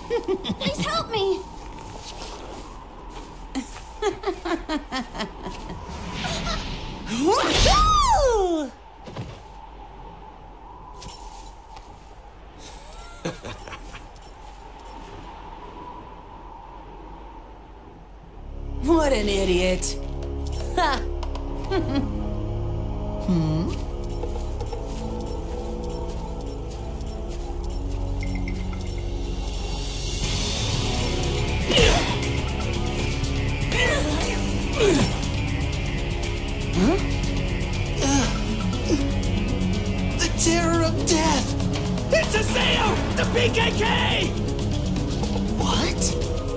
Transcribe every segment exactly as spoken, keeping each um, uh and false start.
Please help me! What an idiot! Ha! Hmm? Huh? The terror of death! It's Aseo! The P K K! What?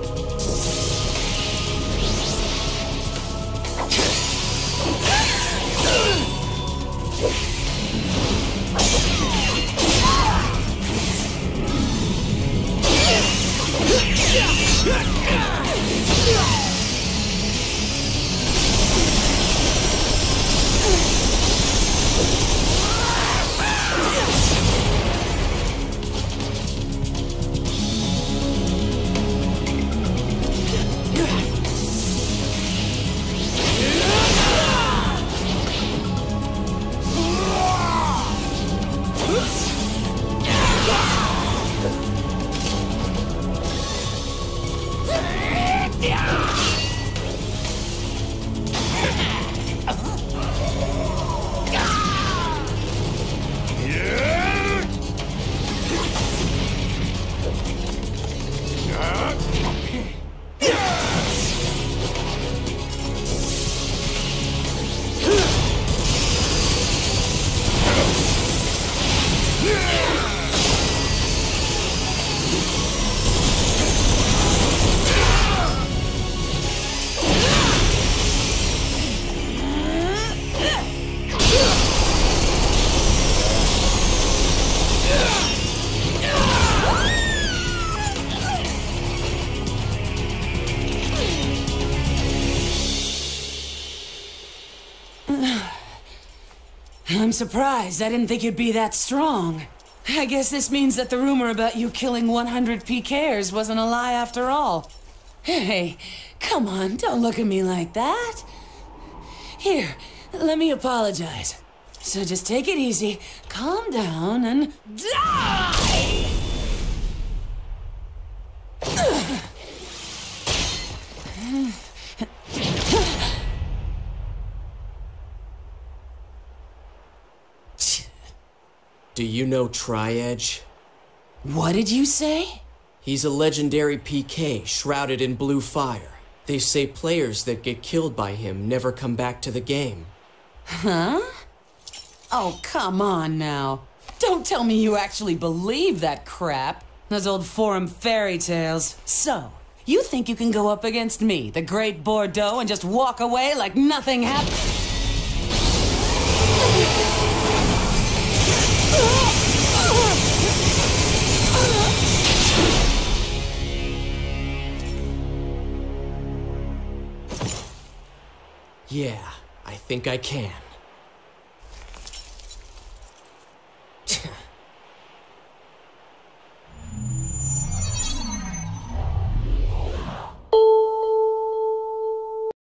I'm surprised. I didn't think you'd be that strong. I guess this means that the rumor about you killing one hundred P Kers wasn't a lie after all. Hey, come on, don't look at me like that. Here, let me apologize. So just take it easy, calm down, and die! Do you know Tri-Edge? What did you say? He's a legendary P K shrouded in blue fire. They say players that get killed by him never come back to the game. Huh? Oh, come on now. Don't tell me you actually believe that crap. Those old forum fairy tales. So, you think you can go up against me, the Great Bordeaux, and just walk away like nothing happened? Yeah, I think I can.